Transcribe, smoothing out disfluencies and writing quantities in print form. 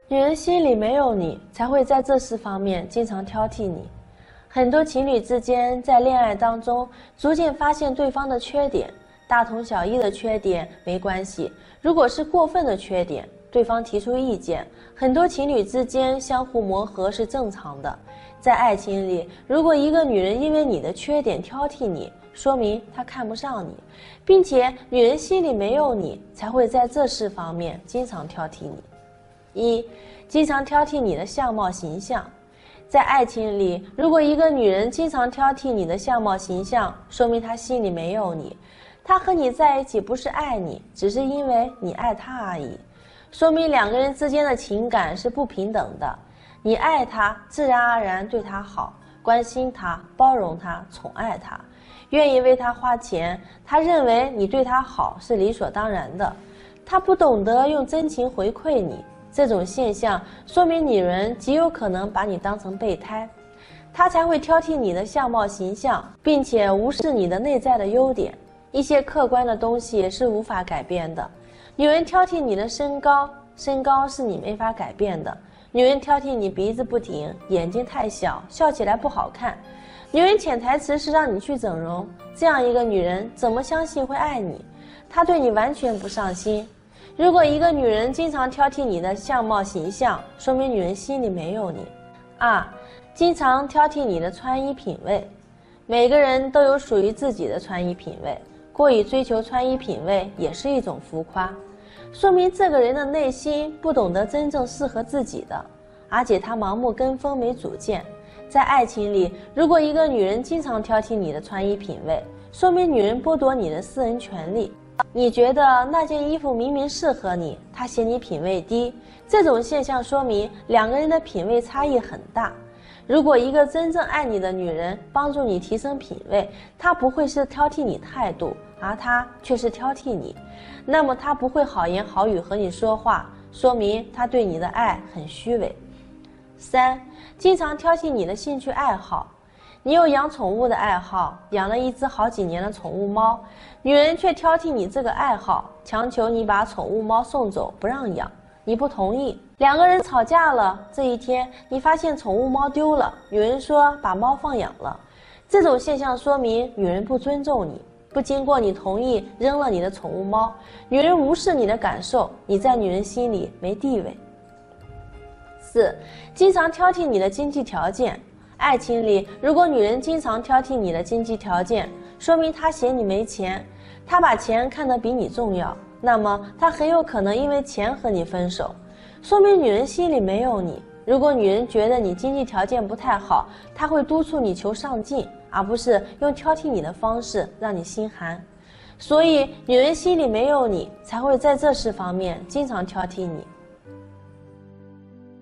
女人心里没有你，才会在这4方面经常挑剔你。很多情侣之间在恋爱当中逐渐发现对方的缺点，大同小异的缺点没关系，如果是过分的缺点，对方提出意见，很多情侣之间相互磨合是正常的。在爱情里，如果一个女人因为你的缺点挑剔你，说明她看不上你，并且女人心里没有你，才会在这4方面经常挑剔你。1. 经常挑剔你的相貌形象。在爱情里，如果一个女人经常挑剔你的相貌形象，说明她心里没有你，她和你在一起不是爱你，只是因为你爱她而已，说明2个人之间的情感是不平等的。你爱她，自然而然对她好，关心她，包容她，宠爱她，愿意为她花钱，她认为你对她好是理所当然的，她不懂得用真情回馈你。这种现象说明女人极有可能把你当成备胎，她才会挑剔你的相貌形象，并且无视你的内在的优点。一些客观的东西是无法改变的。女人挑剔你的身高，身高是你没法改变的。女人挑剔你鼻子不挺，眼睛太小，笑起来不好看。女人潜台词是让你去整容，这样一个女人怎么相信会爱你？她对你完全不上心。如果一个女人经常挑剔你的相貌形象，说明女人心里没有你。2. 经常挑剔你的穿衣品味。每个人都有属于自己的穿衣品味，过于追求穿衣品味也是一种浮夸，说明这个人的内心不懂得真正适合自己的，而且他盲目跟风没主见。在爱情里，如果一个女人经常挑剔你的穿衣品味，说明女人剥夺你的私人权利。你觉得那件衣服明明适合你，她嫌你品味低，这种现象说明2个人的品味差异很大。如果一个真正爱你的女人帮助你提升品味，她不会是挑剔你态度，而她却是挑剔你，那么她不会好言好语和你说话，说明她对你的爱很虚伪。3. 经常挑剔你的兴趣爱好。你有养宠物的爱好，养了一只好几年的宠物猫，女人却挑剔你这个爱好，强求你把宠物猫送走，不让养，你不同意。2个人吵架了，这一天你发现宠物猫丢了，女人说把猫放养了。这种现象说明女人不尊重你，不经过你同意扔了你的宠物猫，女人无视你的感受，你在女人心里没地位。4. 经常挑剔你的经济条件。爱情里，如果女人经常挑剔你的经济条件，说明她嫌你没钱，她把钱看得比你重要，那么她很有可能因为钱和你分手，说明女人心里没有你。如果女人觉得你经济条件不太好，她会督促你求上进，而不是用挑剔你的方式让你心寒。所以女人心里没有你，才会在这4方面经常挑剔你。